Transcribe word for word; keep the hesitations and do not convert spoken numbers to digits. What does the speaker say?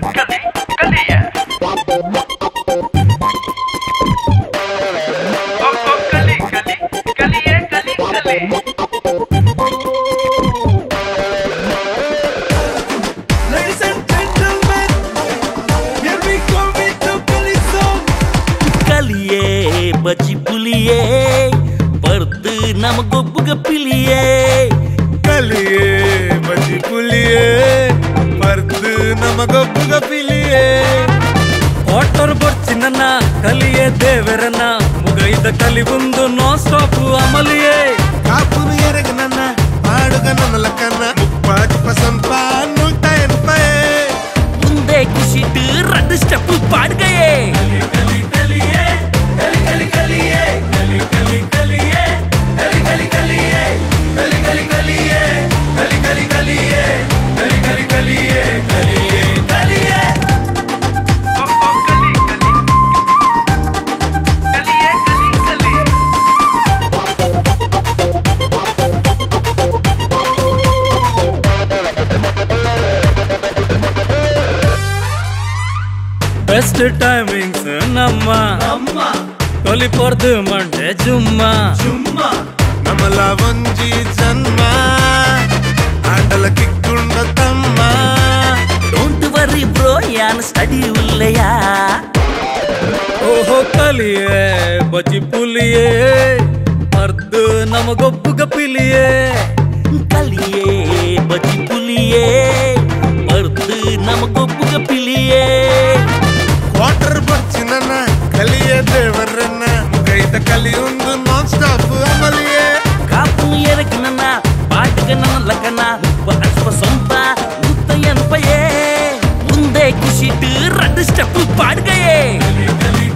ಕಲಿ ಕಲಿಯ ಕಲಿ ಕಲಿ ಕಲಿಯ ಕಲಿ ಕಲಿ Ladies and gentlemen, here we go with the Kali song. ಕಲಿಯೇ ಬಜ್ಜಿ ಪುಲಿಯೇ ಬರ್ದು ನಮಗೊಬ್ಬಗ ಪಿಲಿಯೇ ಕಲಿಯೇ ಬಜ್ಜಿ ಪುಲಿಯೇ ಬರ್ದು ನಮಗೊಬ್ಬಗ ಪಿಲಿಯೇ ವಾಟರ್ ಬರ್ಚಿ ನನ್ನ ಕಲಿಯೇ ದೇವರನ್ನ ಮುಗೈದ ಕಲಿ ಒಂದು ನೋ ಸ್ಟಾಪ್ ಅಮಲಿಯೇ ಕಾಪುನು ಎರಗ ನನ್ನ ಹಾಡುಗ ನನ್ನ ಲಕ್ಕನ್ನ ಮುಪ್ಪಾಜಿ ಪಸಂಪ ನೂಟ ಎನ್ಪಯೇ ಮುಂದೆ ಖುಷಿಟ್ಟು ರಡ್ ಸ್ಟೆಪ್ ಪಾಡ್ಗಯೇ ಬೆಸ್ಟ್ ಟೈಮಿಂಗ್ಸ್ ನಮ್ಮ ಕೊಲಿ ಪೊರ್ದು ಮಂಡೆ ಜುಮ್ಮ ಚುಮ್ಮ ನಮಲ ಒಂಜಿ ಜನ್ಮ ಆಂಡಲ ಕಿಕ್ಕುಂಡ ತಮ್ಮ ಡೋಂಟ್ ವರಿ ಬ್ರೋ ಯಾನ್ ಸ್ಟಡಿ ಉಲ್ಲಯ ಓಹೋ ಕಲಿಯೇ ಬಜ್ಜಿ ಪುಲಿಯೇ ಅರ್ಧ ನಮಗೊಬ್ಬಗ ಪಿಲಿಯೇ ಕಲಿಯೇ ಬಜ್ಜಿ ಪುಲಿಯೇ ಅರ್ಧ ನಮಗೊಬ್ಬಗ ಪಿಲಿಯೇ ವಾಟರ್ ಬರ್ಚಿ ನನ್ನ ಕಲಿಯ ದೇವರನ್ನ ಮುಗೈದ ಕಲಿಯೊಂದು ನಾನ್ ಸ್ಟಾಪ್ ಅಮಲಿಯೇ ಕಾಪು ಎರಕ ನನ್ನ ಪಾಟಗ ನನ್ನ ಲಕನ ಅಶ್ವ ಸೊಂಪ ಮುತ್ತ ಎನ್ಪಯೇ ಮುಂದೆ ಖುಷಿಟ್ಟು ರಡ್ ಸ್ಟೆಪ್ ಪಾಡ್ಗಯೇ